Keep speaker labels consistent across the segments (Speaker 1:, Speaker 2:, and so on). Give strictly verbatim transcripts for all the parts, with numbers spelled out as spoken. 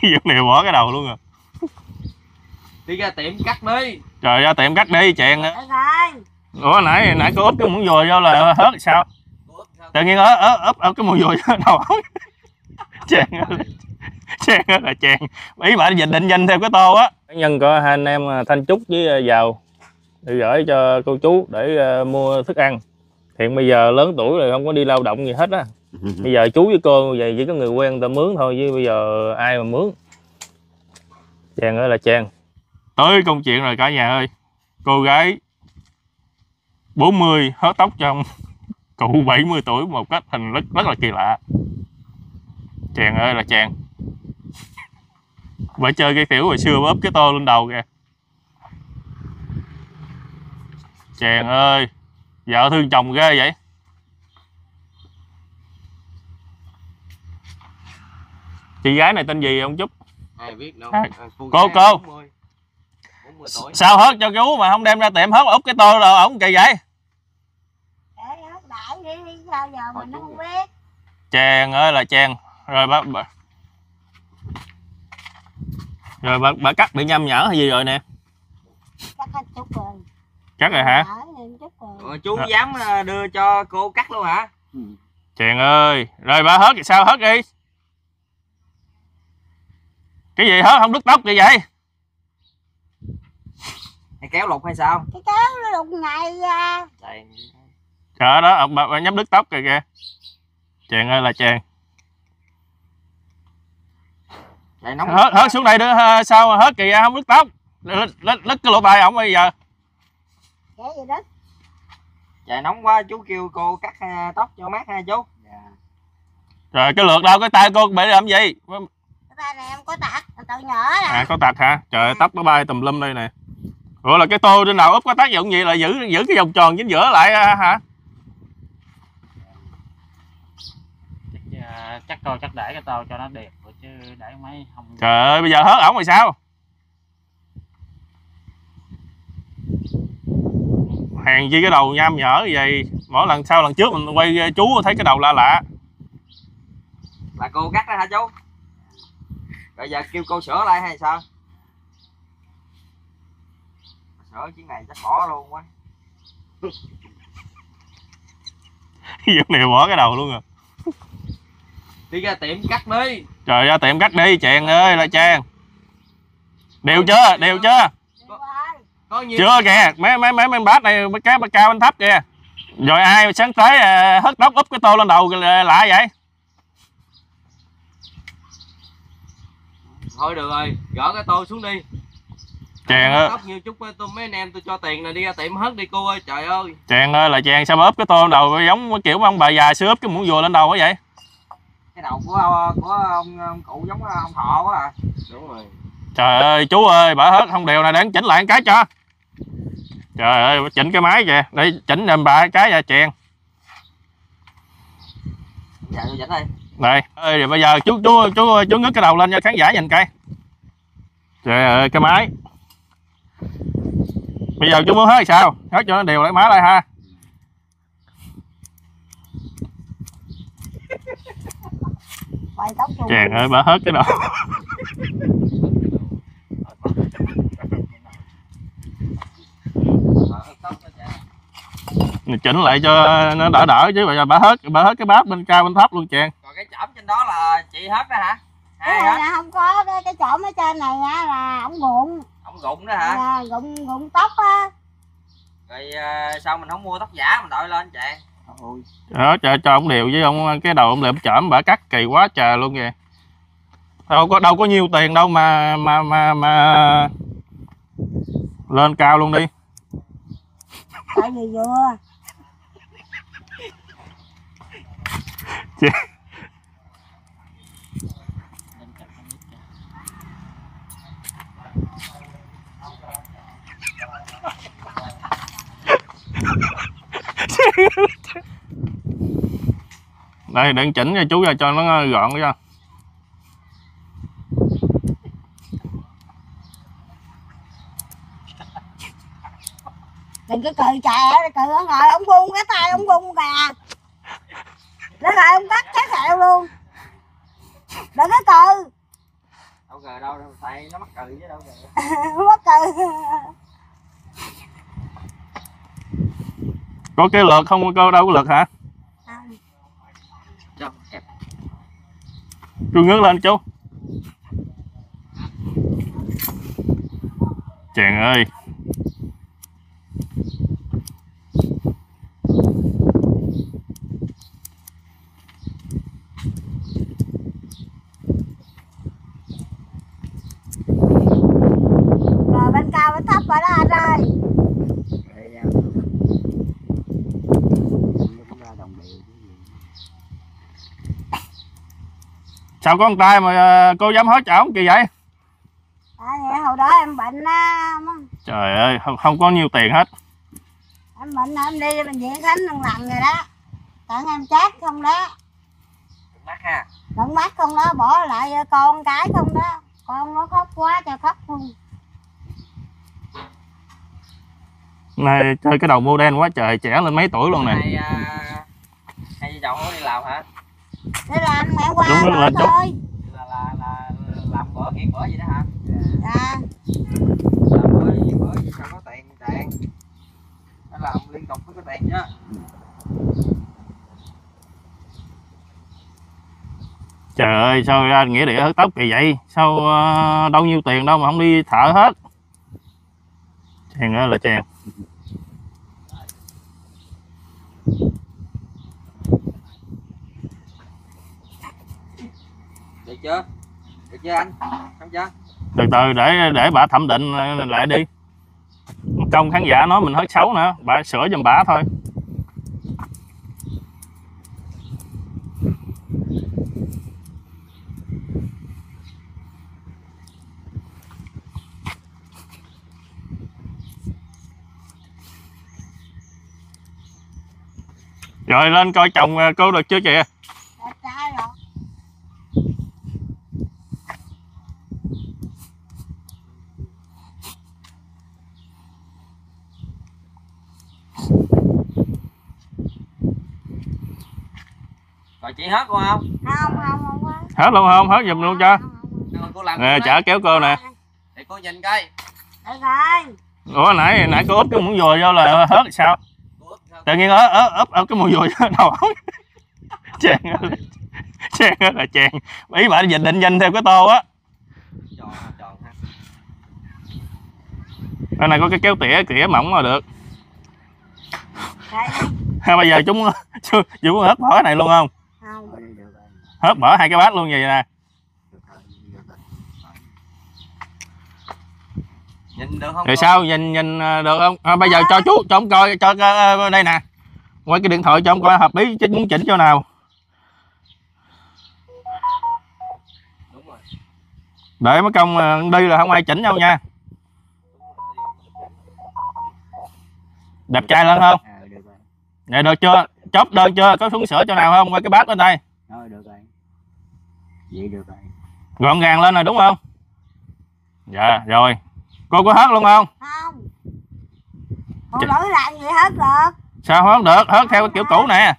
Speaker 1: Vấn đề bỏ cái đầu luôn à.
Speaker 2: Đi ra tiệm cắt đi.
Speaker 1: Trời, ra tiệm cắt đi chèn. Ủa nãy nãy có úp cái muỗng dùi vô là hớt sao? Tự nhiên ớt ớt ớt ớt cái muỗng dùi vô đầu ống. Chèn chèn là chèn. Ý bạn định định danh theo cái tô á. Nhân có hai anh em Thanh Trúc với Giàu đi gửi cho cô chú để uh, mua thức ăn. Hiện bây giờ lớn tuổi rồi không có đi lao động gì hết á. Bây giờ chú với cô vậy chỉ có người quen người ta mướn thôi, chứ bây giờ ai mà mướn. Chàng ơi là chàng. Tới công chuyện rồi cả nhà ơi. Cô gái bốn mươi hớt tóc trong cụ bảy mươi tuổi một cách hình rất, rất là kỳ lạ. Chàng ơi là chàng. Phải chơi cái kiểu hồi xưa ốp cái tô lên đầu kìa. Chàng ơi, vợ thương chồng ghê vậy. Chị gái này tên gì ông Trúc?
Speaker 2: Ai biết đâu.
Speaker 1: À, cô cô bốn mươi, bốn mươi tuổi. Sao hớt cho chú mà không đem ra tiệm hớt úp cái tô rồi ổng kỳ vậy?
Speaker 3: Để hớt đại đi, sao giờ mình nó không biết.
Speaker 1: Chàng ơi là chàng. Rồi bà, bà... Rồi bà, bà cắt bị nhăm nhở hay gì rồi nè?
Speaker 3: Cắt hết chút rồi.
Speaker 1: Cắt rồi hả?
Speaker 2: Rồi, chú à. Dám đưa cho cô cắt luôn hả?
Speaker 1: Chàng ơi. Rồi bà hớt thì sao hớt đi. Cái gì hớt không đứt tóc vậy vậy?
Speaker 2: Hay kéo lục hay sao?
Speaker 3: Cái kéo lục này ra.
Speaker 1: Trời đó, bà, bà nhắm đứt tóc kìa kìa. Chàng ơi là chàng. Hớt, hớt xuống đây nữa, sao mà hớt kìa không đứt tóc. Lứt, lứt, lứt cái lỗ tai ổng bây giờ.
Speaker 3: Cái gì đó?
Speaker 2: Trời nóng quá, chú kêu cô cắt tóc cho mát ha chú. Dạ.
Speaker 1: Rồi cái lượt đâu, cái tay cô bị làm gì?
Speaker 3: Cái tay này em có tạc, từ nhỏ nè.
Speaker 1: À có tạc hả? Trời ơi, tóc nó bay tùm lum đây nè. Ủa là cái tô trên đầu úp có tác dụng gì là giữ giữ cái vòng tròn chính giữa lại hả?
Speaker 4: Chắc, chắc coi chắc để cái tô cho nó đẹp rồi chứ để mấy không.
Speaker 1: Trời ơi, bây giờ hớt ổng rồi sao? Hàng chi cái đầu nham nhở vậy. Mỗi lần sau lần trước mình quay chú thấy cái đầu lạ lạ.
Speaker 2: Là cô cắt đó hả chú? Rồi giờ kêu cô sửa lại hay sao? Sửa chuyến này chắc bỏ luôn quá.
Speaker 1: Vấn đề bỏ cái đầu luôn à.
Speaker 2: Đi ra tiệm cắt đi.
Speaker 1: Trời, ra tiệm cắt đi chàng ơi là chàng. Đều chưa? Đều chưa?
Speaker 2: Có nhiều...
Speaker 1: Chưa kìa, mấy mấy mấy bên bát này cái bát cao bên thấp kìa. Rồi ai sáng tới hớt tóc úp cái tô lên đầu lạ vậy?
Speaker 2: Thôi được rồi, gỡ cái tô xuống đi.
Speaker 1: Chàng ơi.
Speaker 2: Tóc nhiều chút tôi mấy anh em tôi cho tiền này đi ra tiệm hớt đi cô ơi, trời ơi.
Speaker 1: Chàng ơi là chàng, sao mà úp cái tô lên đầu giống kiểu ông bà già xưa úp cái muỗng dùi lên đầu quá vậy?
Speaker 2: Cái đầu của của ông, ông cụ giống ông Thọ quá à. Đúng rồi.
Speaker 1: Trời ơi chú ơi, bả hớt không đều này, đáng chỉnh lại một cái cho. Trời ơi, chỉnh cái máy kìa, để chỉnh đầm bà cái ra chèn.
Speaker 2: Dạ tôi chỉnh đây.
Speaker 1: Đây, ơi rồi bây giờ chú chú chú chú ngước cái đầu lên cho khán giả nhìn coi. Trời ơi, cái máy. Bây giờ chú muốn hớt sao? Hớt cho nó đều lại máy lại ha. Chàng ơi, bà hớt cái đầu. Chỉnh lại cho nó đỡ đỡ chứ, bây giờ bà hớt bà hớt cái bát bên cao bên thấp luôn chàng.
Speaker 2: Còn cái chỏm trên đó là chị hớt đó hả?
Speaker 3: Cái này là không có, cái, cái chỏm ở trên này á là ổng gụng.
Speaker 2: Ổng gụng đó hả?
Speaker 3: À, gụng gụng tóc á.
Speaker 2: Rồi uh, sao mình không mua tóc giả mình đội lên chàng?
Speaker 1: Đó, cho cho ổng đều với ông cái đầu ông liệm chỏm bả cắt kỳ quá trời luôn kìa. Đâu có đâu có nhiêu tiền đâu mà mà mà mà lên cao luôn đi.
Speaker 3: Tại vì vừa.
Speaker 1: Đây đừng chỉnh cho chú ra cho nó gọn cho.
Speaker 3: Đừng có cười trời, cười ở ngồi ông buông cái tay ông buông kìa. Để rồi ông cắt cái sẹo luôn. Đừng có cười.
Speaker 2: đâu ngờ đâu đâu tại nó mắc cười chứ đâu ngờ.
Speaker 3: Mắc cười.
Speaker 1: Có cái lượt không, có đâu có lượt hả?
Speaker 3: Không.
Speaker 2: Cho kẹp.
Speaker 1: Chú ngước lên chú. Chàng ơi.
Speaker 3: Rồi bên cao bên thấp rồi đó anh ơi.
Speaker 1: Sao có con tay mà cô dám hết chảo kỳ vậy?
Speaker 3: À, vậy hồi đó em bệnh á.
Speaker 1: Trời ơi, không, không có nhiêu tiền hết.
Speaker 3: Em bệnh em đi bệnh viện Khánh lần lần rồi đó. Tặng em chát không đó.
Speaker 2: Mắc ha.
Speaker 3: Tận mắt không đó, bỏ lại con cái không đó. Con nó khóc quá cho khóc luôn.
Speaker 1: Này chơi cái đầu model quá trời, trẻ lên mấy tuổi luôn nè.
Speaker 2: Hai uh, hai vợ chồng không đi làm hả?
Speaker 3: Để làm mẹ qua
Speaker 1: Đúng
Speaker 3: rồi
Speaker 1: lên
Speaker 3: thôi.
Speaker 2: Là là là làm bữa nghiện bữa gì đó hả?
Speaker 3: Dạ.
Speaker 2: Làm bữa nghiện bữa gì sao có tiền tiền. Nó làm liên tục mới có tiền chứ.
Speaker 1: Trời ơi, sao ra nghĩa địa hớt tóc kỳ vậy? Sao uh, đâu nhiêu tiền đâu mà không đi thợ hết. Chàng ơi là chàng.
Speaker 2: Được chưa? Được chưa anh? Không chưa?
Speaker 1: Từ từ để để bà thẩm định lại đi. Công khán giả nói mình hớt xấu nữa, bà sửa giùm bà thôi. Rồi lên coi chồng cô được chưa chị?
Speaker 3: Đẹp trai rồi.
Speaker 2: Rồi chị hết luôn không?
Speaker 3: Không không không có.
Speaker 1: Hết luôn không? Hết giùm luôn cho.
Speaker 2: Rồi cô làm
Speaker 1: Nè, chở kéo cô nè.
Speaker 2: để cô nhìn coi.
Speaker 3: Được rồi.
Speaker 1: Ủa nãy nãy cô úp cái muỗng dùi vô là hết sao? Tự nhiên ớp ớp ớp ớp cái muỗng dùi vô đầu ống. Chàng ơi. Chàng ơi là chàng. Ý bà định định danh theo cái tô á.
Speaker 2: Tròn tròn ha.
Speaker 1: Ở này có cái kéo tỉa tỉa mỏng mà được.
Speaker 3: Đây.
Speaker 1: Ha, bây giờ chúng chúng hớt bỏ cái này luôn không?
Speaker 3: Không.
Speaker 1: Hớt bỏ hai cái bát luôn vậy nè.
Speaker 2: Nhìn được không?
Speaker 1: Rồi sao nhìn nhìn được không? À, bây giờ cho chú cho ông coi cho uh, đây nè. Quay cái điện thoại cho ông coi hợp lý chứ muốn chỉnh chỗ nào.
Speaker 2: Đúng rồi.
Speaker 1: Để mấy công đi là không ai chỉnh nhau nha. Đẹp trai lên không?
Speaker 2: À, được rồi.
Speaker 1: Dạ được chưa? Chốt đơn chưa? Có xuống sửa chỗ nào không? Quay cái bát lên đây.
Speaker 2: Rồi được rồi. Vậy được rồi.
Speaker 1: Gọn gàng lên rồi đúng không? Dạ rồi. Cô có hết luôn không?
Speaker 3: Không. Còn lỗi làm gì hết được.
Speaker 1: Sao hết được? Hết theo cái kiểu cũ nè.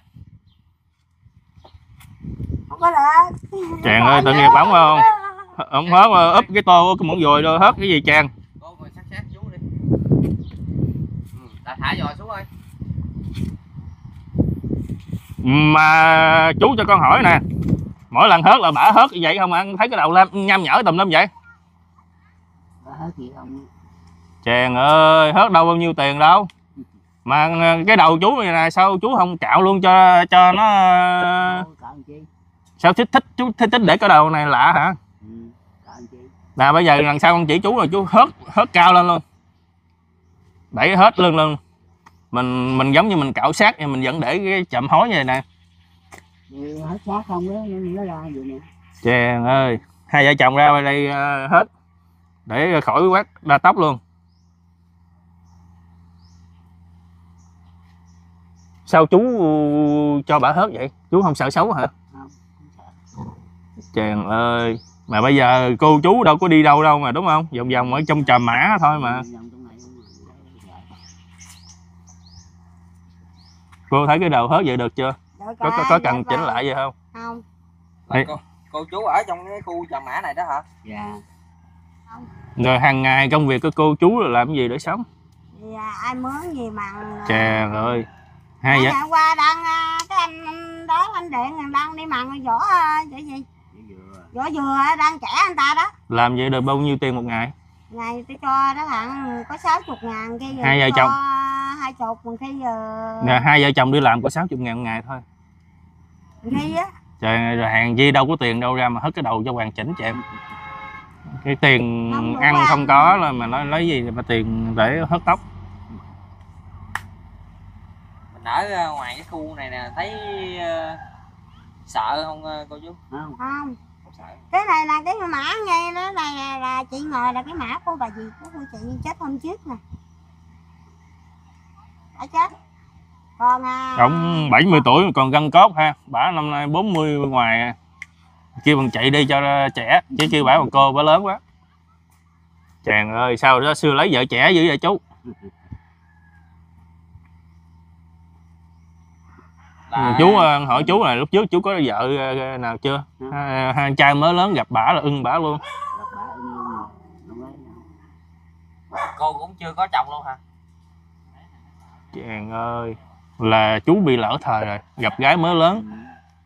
Speaker 3: Không có được.
Speaker 1: Chàng ơi, tội nghiệp ổng không? Ông hết mà úp cái tô cái muỗng dùi rồi hết cái gì chàng.
Speaker 2: Cô ngồi sát sát chú đi. Ừ, đã thả dò xuống ơi.
Speaker 1: Mà chú cho con hỏi nè. Mỗi lần hớt là bả hớt như vậy không ạ? Thấy cái đầu lam nham nhở tùm lum vậy?
Speaker 3: Hớt gì không?
Speaker 1: Chàng ơi, hớt đâu bao nhiêu tiền đâu. Mà cái đầu chú này nè, sao chú không cạo luôn cho cho nó. Sao thích thích chú thích thích để cái đầu này lạ hả?
Speaker 3: Ừ,
Speaker 1: nè bây giờ lần sau con chỉ chú là chú hớt hớt cao lên luôn, đẩy hết lưng luôn. Mình mình giống như mình cạo sát nhưng mình vẫn để cái chậm hối như này nè.
Speaker 3: Hết sát không đó, nó ra vậy nè.
Speaker 1: Chàng ơi, hai vợ chồng ra đây uh, hết để khỏi quát đa tóc luôn. Sao chú cho bà hớt vậy? Chú không sợ xấu hả?
Speaker 3: Không, không sợ.
Speaker 1: Chàng ơi, mà bây giờ cô chú đâu có đi đâu đâu mà đúng không? Vòng vòng ở trong Trà Mã thôi mà. Cô thấy cái đầu hớt vậy được chưa?
Speaker 3: Được
Speaker 1: Có, có, có cần chỉnh lại vậy không?
Speaker 3: Không.
Speaker 2: Là cô, cô chú ở trong cái khu Trà Mã này đó hả?
Speaker 3: Dạ.
Speaker 1: Rồi hàng ngày công việc của cô chú là làm gì để sống?
Speaker 3: Thì à, ai mướn gì mà
Speaker 1: Trời ơi. Hai vậy?
Speaker 3: Hôm qua đang cái anh đó anh Điện đang đi mặn vỏ vậy gì? Vỏ dừa đang trẻ anh ta đó.
Speaker 1: Làm vậy được bao nhiêu tiền một ngày?
Speaker 3: Ngày tôi cho đó thằng có sáu mươi ngàn kia.
Speaker 1: Hai vợ chồng?
Speaker 3: Hai chục còn khi giờ...
Speaker 1: Nè, hai vợ chồng đi làm có sáu mươi ngàn một ngày thôi.
Speaker 3: Khi á.
Speaker 1: Trời, rồi hàng gì đâu có tiền đâu ra mà hất cái đầu cho hoàn chỉnh chị em. Cái tiền không ăn không ăn. Có là mà nói lấy gì mà tiền để hớt tóc.
Speaker 2: Mình ở ngoài cái khu này nè thấy uh, sợ không cô chú?
Speaker 3: Không. Không. Không sợ. Cái này là cái mã ngay đó này là, là chị ngồi là cái mã của bà gì của cô chị chết hôm trước nè. Đã chết. Còn à...
Speaker 1: Ông bảy mươi tuổi mà còn gân cốt ha. Bả năm nay bốn mươi bên ngoài à. Kêu bằng chị đi cho trẻ chứ kêu bả bằng cô bả lớn quá. Chàng ơi sao đó xưa lấy vợ trẻ dữ vậy chú? Là... Chú hỏi chú này lúc trước chú có vợ nào chưa? Hai, hai trai mới lớn gặp bả là ưng bả luôn.
Speaker 2: Cô cũng chưa có chồng luôn hả?
Speaker 1: Chàng ơi là chú bị lỡ thời rồi, gặp gái mới lớn.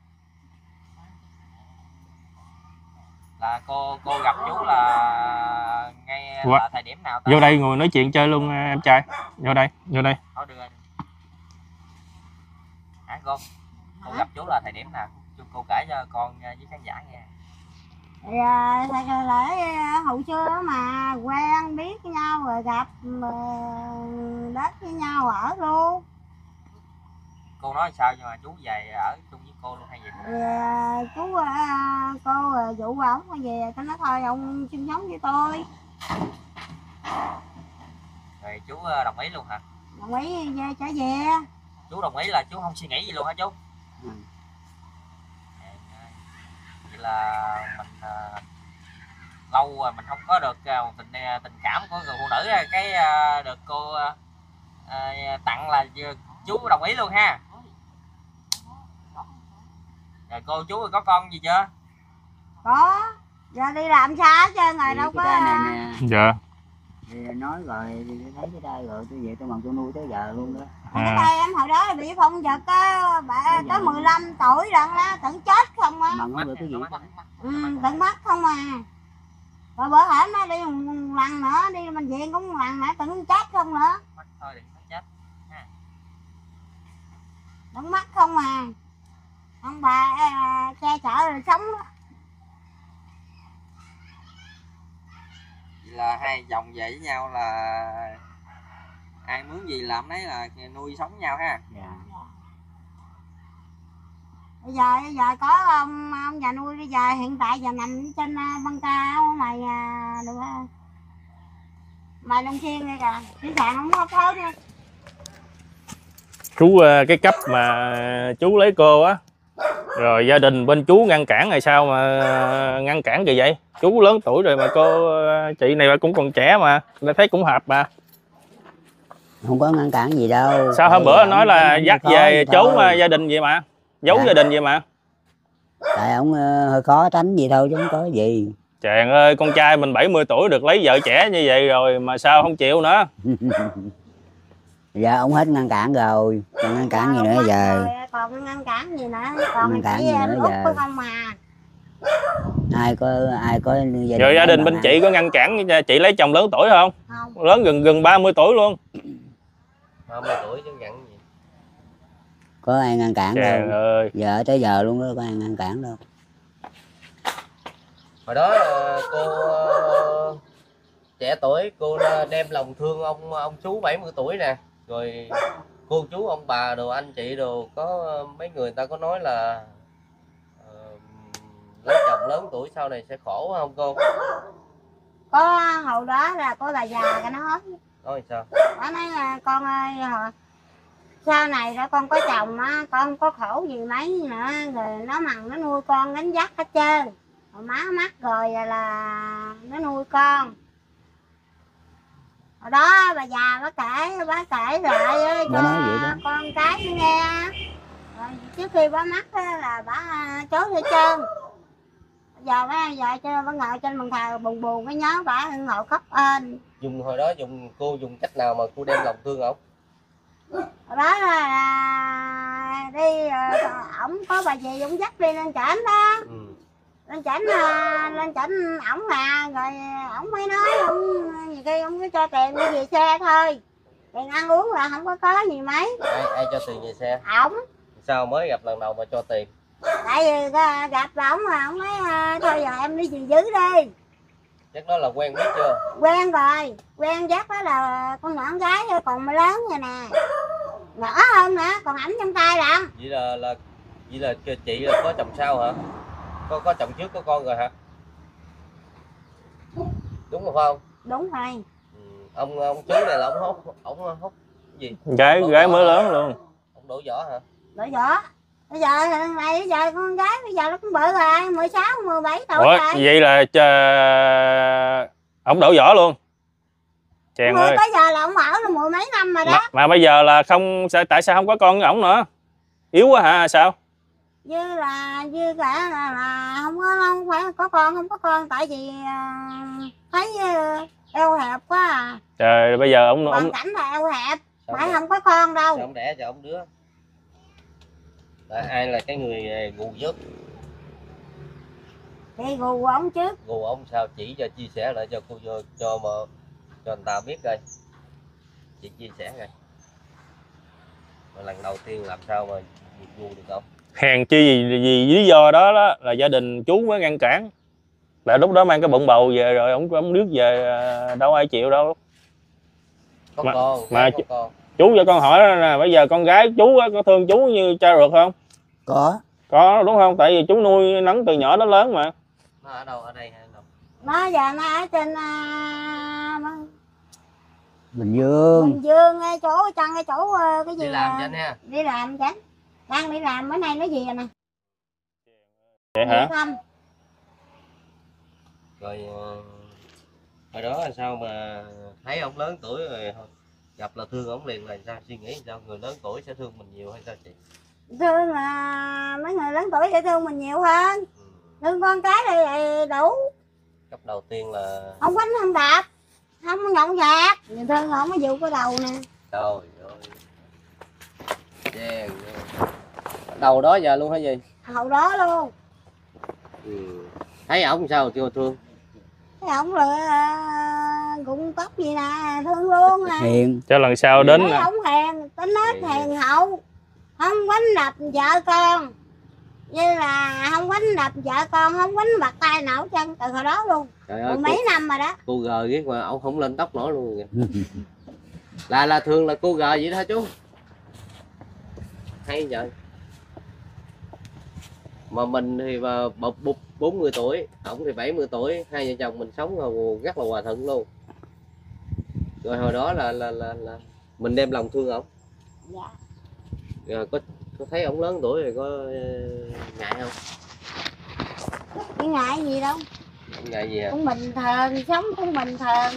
Speaker 2: Là cô cô gặp chú là ngay
Speaker 1: What?
Speaker 2: là thời điểm nào ta?
Speaker 1: Vô đây ngồi nói chuyện chơi luôn em trai. Vô đây, vô đây.
Speaker 2: Thôi được rồi. Hả cô? Cô gặp chú là thời điểm nào? Chú cô kể cho con với khán giả nghe.
Speaker 3: Thì à, lễ hậu xưa mà quen biết với nhau rồi gặp đất với nhau ở luôn.
Speaker 2: Cô nói sao nhưng mà chú về ở chung với cô luôn hay gì?
Speaker 3: Thì à, chú à, cô à, dụ ổng về tôi nói thôi ông chung sống với tôi.
Speaker 2: Rồi chú đồng ý luôn hả?
Speaker 3: Đồng ý về trở về.
Speaker 2: Chú đồng ý là chú không suy nghĩ gì luôn hả chú? Ừ. Vậy là mình uh, lâu rồi mình không có được uh, tình tình cảm của người phụ nữ, cái uh, được cô uh, uh, tặng là chú đồng ý luôn ha. Rồi cô chú có con gì chưa?
Speaker 3: Có. Giờ đi làm xa chứ ngày đâu có.
Speaker 1: Dạ.
Speaker 5: Thì nói rồi thì thấy cái đây rồi tôi về tôi mong tôi nuôi tới giờ luôn đó.
Speaker 3: À. Cái đây em hồi đó bị phong giật á, bà tới mười lăm tuổi rồi đó, tưởng chết không á.
Speaker 5: Mong nó được cái gì?
Speaker 3: Ừ, tưởng mất không à. Rồi bữa hổm nó đi một lần nữa, đi bệnh viện cũng một lần nữa, tưởng chết không nữa.
Speaker 2: Thôi đừng có chết. Ha.
Speaker 3: Tưởng mất không à. Ông bà à, che chở rồi sống đó.
Speaker 2: Vậy là hai chồng về với nhau là ai mướn gì làm đấy là nuôi sống nhau ha.
Speaker 5: Dạ.
Speaker 3: Bây giờ bây giờ có ông ông già nuôi, bây giờ hiện tại giờ nằm trên băng ca mày được không? Mày Long Xuyên đây kìa, cái sàn không có thớt nữa.
Speaker 1: Chú cái cấp mà chú lấy cô á, rồi gia đình bên chú ngăn cản hay sao mà ngăn cản kỳ vậy? Chú lớn tuổi rồi mà cô chị này cũng còn trẻ mà, tôi thấy cũng hợp mà.
Speaker 5: Không có ngăn cản gì đâu.
Speaker 1: Sao hôm bữa nói là dắt về trốn gia đình vậy mà, giấu dạ. gia đình vậy mà.
Speaker 5: Tại ông hơi khó tránh gì thôi chứ không có gì.
Speaker 1: Chàng ơi, con trai mình bảy mươi tuổi được lấy vợ trẻ như vậy rồi mà sao không chịu nữa?
Speaker 5: Dạ ông hết ngăn cản rồi, còn ngăn cản gì nữa giờ?
Speaker 3: Còn ngăn cản gì nữa? Còn
Speaker 5: ngăn cản gì nữa giờ?
Speaker 3: Không mà.
Speaker 5: Ai có ai có gia đình.
Speaker 1: Rồi gia đình bên chị có ngăn cản chị lấy chồng lớn tuổi không? Không. Lớn gần gần ba mươi tuổi luôn.
Speaker 2: ba mươi tuổi chứ nhận gì.
Speaker 5: Có ai ngăn cản
Speaker 1: Chàng
Speaker 5: đâu.
Speaker 1: Ơi.
Speaker 5: Giờ tới giờ luôn đó, có ai ngăn cản đâu.
Speaker 6: Hồi đó cô trẻ tuổi, cô đem lòng thương ông ông chú bảy mươi tuổi nè, rồi cô chú ông bà đồ anh chị đồ có mấy người ta có nói là uh, lấy chồng lớn tuổi sau này sẽ khổ không cô?
Speaker 3: Có hồi đó là có bà già cái nó hết.
Speaker 6: Nói sao?
Speaker 3: Nó nói là con ơi sau này đó con có chồng á, con có khổ gì mấy nữa, rồi nó mằng nó nuôi con gánh vác hết trơn. Rồi má mắc rồi là nó nuôi con. Hồi đó bà già bà kể, bà kể lại cho con cái nó nghe. Rồi trước khi bà mắc là bà chối hết trơn. giờ mấy giờ cho bà ngồi trên bàn thờ buồn buồn cái nhớ bà ngồi khóc ên.
Speaker 6: Dùng hồi đó dùng cô dùng cách nào mà cô đem lòng thương ổng?
Speaker 3: Đó là, là đi ổng có bà gì ổng dắt đi lên trển đó.
Speaker 6: Ừ.
Speaker 3: Lên trển lên trển ổng mà rồi ổng mới nói ổng nhiều khi ổng cứ cho tiền đi về xe thôi, tiền ăn uống là không có có gì mấy.
Speaker 6: Ai, ai cho tiền về xe?
Speaker 3: Ổng.
Speaker 6: Sao mới gặp lần đầu mà cho tiền?
Speaker 3: Tại vì gặp ổng mà ổng nói thôi giờ em đi về dưới đi.
Speaker 6: Chắc đó là quen biết chưa?
Speaker 3: Quen rồi, quen dắt đó là con nhỏ con gái thôi, còn mà lớn rồi nè, nhỏ hơn nữa, còn ảnh trong tay lận.
Speaker 6: Vậy là là vậy là chị là có chồng sau hả? Có có chồng trước có con rồi hả? Đúng không không?
Speaker 3: Đúng rồi.
Speaker 6: Ừ. Ông ông chú này là ông hút ông hút gì?
Speaker 1: Gái gái mới lớn luôn.
Speaker 6: Ông đổ vỏ hả?
Speaker 3: Đổ vỏ. Bây giờ này bây giờ con gái bây giờ nó cũng bự rồi, mười sáu, mười bảy tuổi
Speaker 1: Ủa,
Speaker 3: rồi.
Speaker 1: vậy là uh, ông đổ vỏ luôn. Chèn ơi.
Speaker 3: Tới giờ là ông ở là mười mấy năm rồi đó.
Speaker 1: Mà, mà bây giờ là không, tại sao không có con với ổng nữa? Yếu quá hả sao?
Speaker 3: Như là như cả là, là không có không phải có con không có con tại vì uh, thấy uh, eo hẹp quá à.
Speaker 1: Trời, bây giờ ông
Speaker 3: Hoàn
Speaker 1: ông
Speaker 3: cảnh là eo hẹp,
Speaker 6: Sao
Speaker 3: phải
Speaker 6: vậy?
Speaker 3: không có con đâu.
Speaker 6: Sao ông đẻ cho ông đứa? Là ai là cái người gù giúp?
Speaker 3: Thì gù ông trước.
Speaker 6: Gù ông sao chỉ cho chia sẻ lại cho cô cho cho mà cho người ta biết coi. Chị chia sẻ coi. Mà lần đầu tiên làm sao mà gù được không?
Speaker 1: hèn chi gì, gì lý do đó, đó là gia đình chú mới ngăn cản. Là lúc đó mang cái bụng bầu về rồi ông ông nước về đâu ai chịu đâu.
Speaker 6: Có
Speaker 1: Mà-
Speaker 6: con,
Speaker 1: mà
Speaker 6: có con.
Speaker 1: Chú cho con hỏi nè, bây giờ con gái chú á, có thương chú như cha ruột không?
Speaker 5: Có.
Speaker 1: Có đúng không? Tại vì chú nuôi nấng từ nhỏ đến lớn mà.
Speaker 6: Nó ở đâu, ở đây hay đâu?
Speaker 3: Nó giờ nó ở trên uh,
Speaker 5: Bình Dương.
Speaker 3: Bình Dương ngay chỗ chân cái chỗ uh, cái gì
Speaker 6: Đi làm
Speaker 3: uh,
Speaker 6: cho anh ha.
Speaker 3: đi làm chứ. Đang đi làm bữa nay nó về nè.
Speaker 1: Vậy hả?
Speaker 3: Không.
Speaker 6: Rồi uh, hồi đó là sao mà thấy ông lớn tuổi rồi gặp là thương ông liền, là sao suy nghĩ sao người lớn tuổi sẽ thương mình nhiều hay sao chị?
Speaker 3: Thương là mấy người lớn tuổi sẽ thương mình nhiều hơn.
Speaker 6: Ừ.
Speaker 3: Thương con cái thì đủ.
Speaker 6: Cấp đầu tiên là
Speaker 3: Không quánh không đạp, không nhậu nhạt. Người thương không có vụ cái đầu nè.
Speaker 6: trời ơi. Chèn. Đầu đó giờ luôn hả gì?
Speaker 3: Hậu đó luôn.
Speaker 6: Ừ. Thấy ổng sao chưa thương?
Speaker 3: Cái ổng là uh, cũng tóc gì nè, thương luôn à.
Speaker 5: Hiền.
Speaker 1: Cho lần sau đến
Speaker 3: Thấy ổng hèn, tính nết hèn hậu. Không quánh đập vợ con. Như là không quánh đập vợ con, không quánh bạc tay nổi chân từ hồi đó luôn.
Speaker 6: Trời ơi,
Speaker 3: Mười mấy
Speaker 6: cô,
Speaker 3: năm rồi đó.
Speaker 6: cô gờ ghét mà ổng không lên tóc nổi luôn kìa. là là thường là cô gờ vậy đó chú. Hay vậy. Mà mình thì mà bột bột bốn mươi tuổi, ổng thì bảy mươi tuổi, hai vợ chồng mình sống rất là hòa thuận luôn. Rồi hồi đó là là là, là mình đem lòng thương ổng.
Speaker 3: Dạ.
Speaker 6: Rồi có có thấy ổng lớn tuổi rồi có uh, ngại không?
Speaker 3: Cái ngại gì đâu.
Speaker 6: Không ngại gì hả?
Speaker 3: Cũng bình thường, sống cũng bình thường.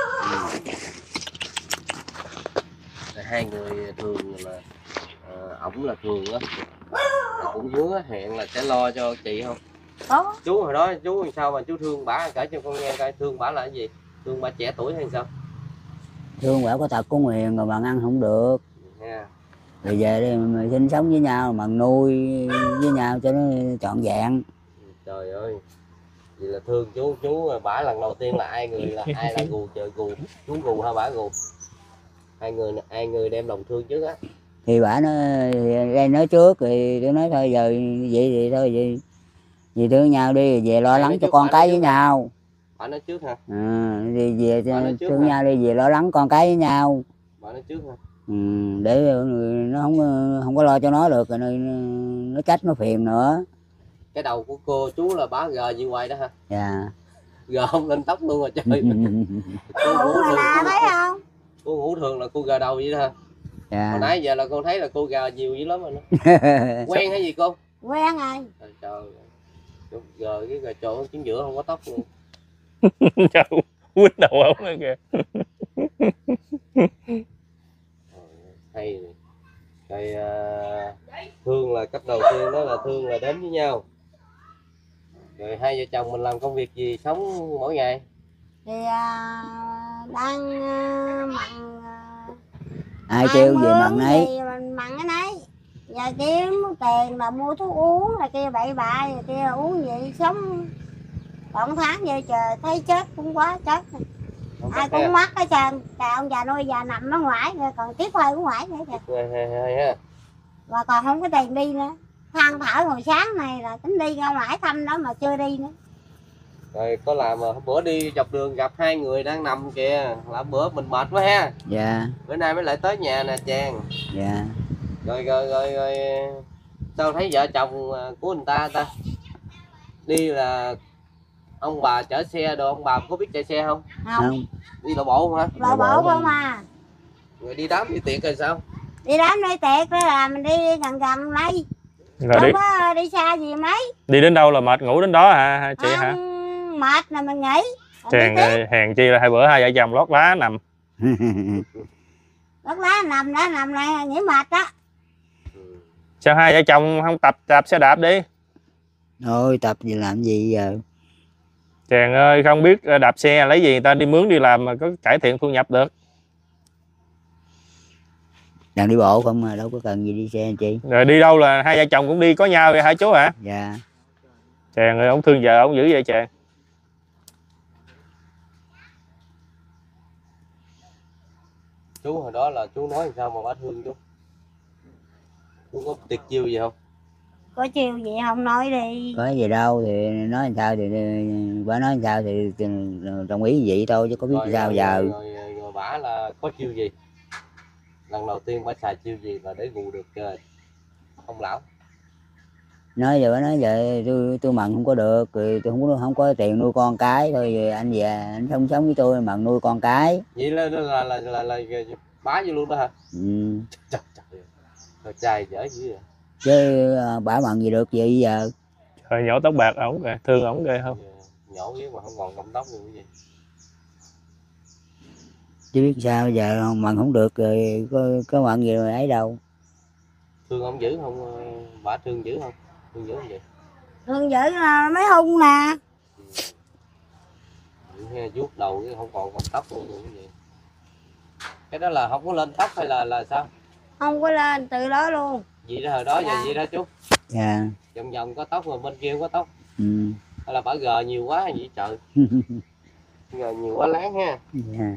Speaker 6: Rồi hai người thường là uh, ổng là thường á, cũng hứa hẹn là sẽ lo cho chị không?
Speaker 3: Có.
Speaker 6: Chú hồi đó chú làm sao mà chú thương bả, kể cho con nghe coi, thương bả là cái gì? Thương bả trẻ tuổi hay sao?
Speaker 5: Thương quả có tật có nguyền rồi bạn ăn không được.
Speaker 6: Yeah.
Speaker 5: Rồi về đây mình sinh sống với nhau mà nuôi với nhau cho nó trọn vẹn.
Speaker 6: Trời ơi. Vậy là thương chú chú bả lần đầu tiên là ai người là ai là gù trời gù, chú gù hay bả gù? Hai người ai người đem lòng thương trước á?
Speaker 5: Thì bả nó đây nói trước thì tôi nói thôi giờ vậy thì thôi vậy vì thương nhau đi về lo
Speaker 6: Ai
Speaker 5: lắng
Speaker 6: nói
Speaker 5: cho
Speaker 6: trước,
Speaker 5: con
Speaker 6: bả
Speaker 5: cái
Speaker 6: nói
Speaker 5: với
Speaker 6: trước
Speaker 5: nhau.
Speaker 6: Bả nói trước hả?
Speaker 5: À, đi về
Speaker 6: Bả nói trước
Speaker 5: thương
Speaker 6: hả?
Speaker 5: nhau đi về lo lắng con cái với nhau.
Speaker 6: Bả nói trước hả?
Speaker 5: Ừ, để nó không không có lo cho nó được rồi nó, nó trách nó phiền nữa.
Speaker 6: Cái đầu của cô chú là bả gờ gì hoài đó hả?
Speaker 5: Dạ.
Speaker 6: Gờ không lên tóc luôn rồi trời. Cô
Speaker 3: Ngủ
Speaker 6: ngủ
Speaker 3: rồi
Speaker 6: thường,
Speaker 3: nè,
Speaker 6: cô,
Speaker 3: thấy không?
Speaker 6: cô ngủ thường là cô gờ đầu vậy đó hả?
Speaker 5: Dạ.
Speaker 6: Hồi nãy giờ là cô thấy là cô gờ nhiều dữ lắm rồi đó. Quen hay gì cô?
Speaker 3: Quen rồi.
Speaker 6: Trời trời. Gờ cái gờ chỗ chính giữa không có tóc luôn.
Speaker 1: Sao quýnh đầu ổng nữa kìa.
Speaker 6: Hay rồi uh, thương là cấp đầu tiên đó là thương là đến với nhau, Rồi hai vợ chồng mình làm công việc gì sống mỗi ngày?
Speaker 3: Thì à, đang à, mặn à,
Speaker 5: ai kêu về mặn ấy.
Speaker 3: thì mình mặn cái nấy. Giờ kiếm tiền là mua thuốc uống là kia bậy bạ rồi kia uống vậy sống còn tháng vậy trời thấy chết cũng quá chết.
Speaker 6: Không
Speaker 3: Ai
Speaker 6: mắc
Speaker 3: cũng mắc hết trơn. Trời ông già nuôi già nằm ở ngoài rồi còn tiếp hơi ở ngoài nữa kìa.
Speaker 6: Hay, hay, ha.
Speaker 3: Và còn không có tiền đi nữa. Than thở hồi sáng này là tính đi ra ngoài thăm đó mà chưa đi nữa.
Speaker 6: Rồi có làm mà bữa đi dọc đường gặp hai người đang nằm kìa, là bữa mình mệt quá ha.
Speaker 5: Dạ.
Speaker 6: Bữa nay mới lại tới nhà nè chàng.
Speaker 5: Dạ.
Speaker 6: Rồi rồi rồi rồi sao thấy vợ chồng của người ta ta đi là ông bà chở xe đồ, ông bà có biết chạy xe không?
Speaker 3: Không.
Speaker 5: Không.
Speaker 6: Đi lộ bộ không hả?
Speaker 3: Lộ bộ không à.
Speaker 6: Rồi đi đám đi tiệc rồi sao?
Speaker 3: Đi đám đi tiệc đó là mình đi gần gần đây.
Speaker 1: Rồi
Speaker 3: Không
Speaker 1: đi
Speaker 3: có đi xa gì mấy.
Speaker 1: đi đến đâu là mệt ngủ đến đó hả hả chị
Speaker 3: Không,
Speaker 1: hả?
Speaker 3: mệt là mình nghỉ. Còn đi
Speaker 1: Chàng
Speaker 3: tiếp.
Speaker 1: ơi, hèn chi là hai bữa hai vợ chồng lót lá nằm.
Speaker 3: Lúc lá nằm đó nằm này nghỉ mệt đó.
Speaker 1: Sao hai vợ chồng không tập tập xe đạp đi?
Speaker 5: Thôi tập gì làm gì giờ.
Speaker 1: Chàng ơi, không biết đạp xe lấy gì người ta đi mướn đi làm mà có cải thiện thu nhập được.
Speaker 5: Đang đi bộ không mà đâu có cần gì đi xe chị.
Speaker 1: Rồi đi đâu là hai vợ chồng cũng đi có nhau vậy hả chú hả?
Speaker 5: Dạ.
Speaker 1: Chàng ơi, ông thương vợ ông dữ vậy chàng.
Speaker 6: Chú hồi đó là chú nói sao mà bả thương chú? Chú có tiệt chiêu gì không?
Speaker 3: Có chiều gì không nói đi.
Speaker 5: Có gì đâu thì nói làm sao thì bà nói làm sao thì, thì đồng ý vậy thôi chứ có biết
Speaker 6: Rồi,
Speaker 5: sao
Speaker 6: rồi,
Speaker 5: giờ.
Speaker 6: Rồi, rồi, rồi, rồi bả là có chiêu gì? Lần đầu tiên bả xài chiêu gì mà để gù được uh, ông lão?
Speaker 5: Nói giờ bà nói vậy tôi tôi mận không có được rồi tôi không có không có tiền nuôi con cái thôi rồi anh về anh sống sống với tôi mận nuôi con cái.
Speaker 6: Vậy là là là là, là, là, là bá vô luôn đó hả?
Speaker 5: Ừ.
Speaker 6: Trời trời. Rồi trai dở dữ vậy.
Speaker 5: Chứ bả mận gì được gì giờ.
Speaker 1: Rồi nhổ tóc bạc ổng kìa, thương ổng ghê không?
Speaker 6: Nhổ với mà không còn ngậm tóc như vậy.
Speaker 5: Chứ biết sao giờ mận không được rồi có có mận gì rồi ấy đâu.
Speaker 6: Thương ông dữ không? Bả thương dữ không? Thương dữ không vậy?
Speaker 3: Thương dữ là mấy hung nè.
Speaker 6: Nghe vuốt đầu cái không còn ngậm tóc luôn cái gì. Cái đó là không có lên tóc hay là là sao?
Speaker 3: Không có lên từ đó luôn.
Speaker 6: Vậy đó hồi đó
Speaker 3: Dạ.
Speaker 6: giờ vậy đó chú.
Speaker 5: Dạ.
Speaker 6: Vòng vòng có tóc rồi bên kia không có tóc.
Speaker 5: Ừ.
Speaker 6: Hay là bả gờ nhiều quá hay gì trời. Gờ nhiều quá láng ha.
Speaker 5: Dạ.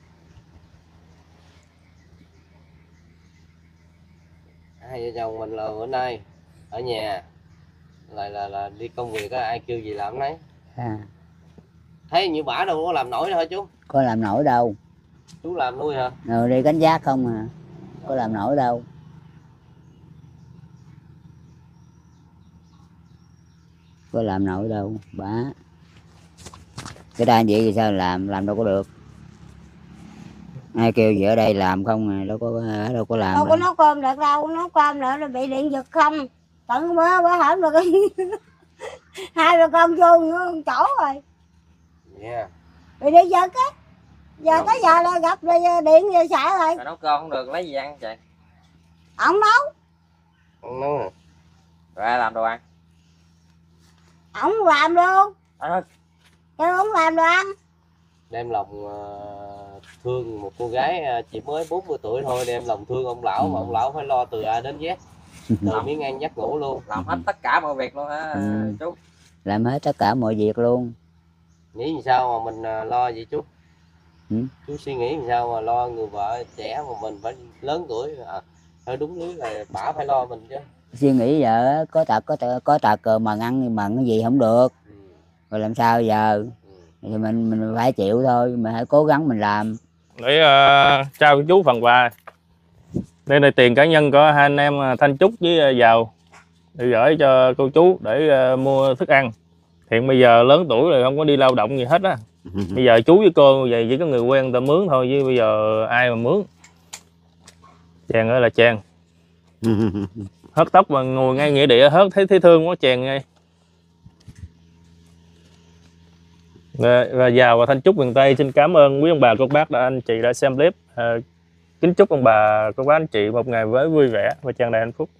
Speaker 6: Hai vợ chồng mình là bữa nay ở nhà lại là là đi công việc á, ai kêu gì làm nấy.
Speaker 5: À.
Speaker 6: Thấy như bả đâu có làm nổi đâu hả chú?
Speaker 5: Có làm nổi đâu.
Speaker 6: Chú làm nuôi hả?
Speaker 5: Rồi đi cánh giác không à. Có làm nổi đâu. Có làm nổi đâu bả. Cái đai vậy thì sao làm làm đâu có được. Ai kêu gì ở đây làm không à, đâu có đâu có làm.
Speaker 3: Đâu có nấu cơm được đâu, nấu cơm nữa là bị điện giật không. Tận bữa bữa hổm được hai bà con vô một chỗ rồi.
Speaker 6: Yeah.
Speaker 3: Bị điện giật á. Giờ
Speaker 6: Đâu.
Speaker 3: tới giờ là gặp rồi điện rồi sợ rồi.
Speaker 2: Rồi nấu cơm không được lấy gì ăn trời?
Speaker 3: Ổng nấu,
Speaker 6: Không nấu hả?
Speaker 2: Rồi ai làm đồ ăn?
Speaker 3: ổng làm luôn.
Speaker 2: À,
Speaker 3: Kêu ổng làm đồ ăn.
Speaker 6: Đem lòng uh, thương một cô gái uh, chỉ mới bốn mươi tuổi thôi, đem lòng thương ông lão mà ông lão phải lo từ A đến Z. Từ miếng ăn giấc ngủ luôn.
Speaker 2: làm hết tất cả mọi việc luôn hả
Speaker 5: Ừ.
Speaker 2: chú?
Speaker 5: Làm hết tất cả mọi việc luôn.
Speaker 6: Nghĩ làm sao mà mình uh, lo vậy chú?
Speaker 5: Ừ.
Speaker 6: Chú suy nghĩ làm sao mà lo người vợ trẻ mà mình phải lớn tuổi à, hơi đúng lý là bả phải lo mình chứ.
Speaker 5: Suy nghĩ giờ có tật có tật, có tật rồi mà ăn mà cái gì không được.
Speaker 6: Ừ.
Speaker 5: Rồi làm sao giờ?
Speaker 6: Ừ.
Speaker 5: Thì mình mình phải chịu thôi, mình phải cố gắng mình làm.
Speaker 1: Để uh, trao cho chú phần quà. Đây là tiền cá nhân của hai anh em Thanh Trúc với Giàu để gửi cho cô chú để uh, mua thức ăn. Hiện bây giờ lớn tuổi rồi không có đi lao động gì hết á. Bây giờ chú với cô vậy chỉ có người quen người ta mướn thôi, chứ bây giờ ai mà mướn. Chàng ơi là chàng. Hớt tóc mà ngồi ngay nghĩa địa hớt thấy thấy thương quá chàng ngay. Và, và Giàu và Thanh Trúc miền Tây xin cảm ơn quý ông bà cô bác đã anh chị đã xem clip. À, kính chúc ông bà cô bác anh chị một ngày với vui vẻ và tràn đầy hạnh phúc.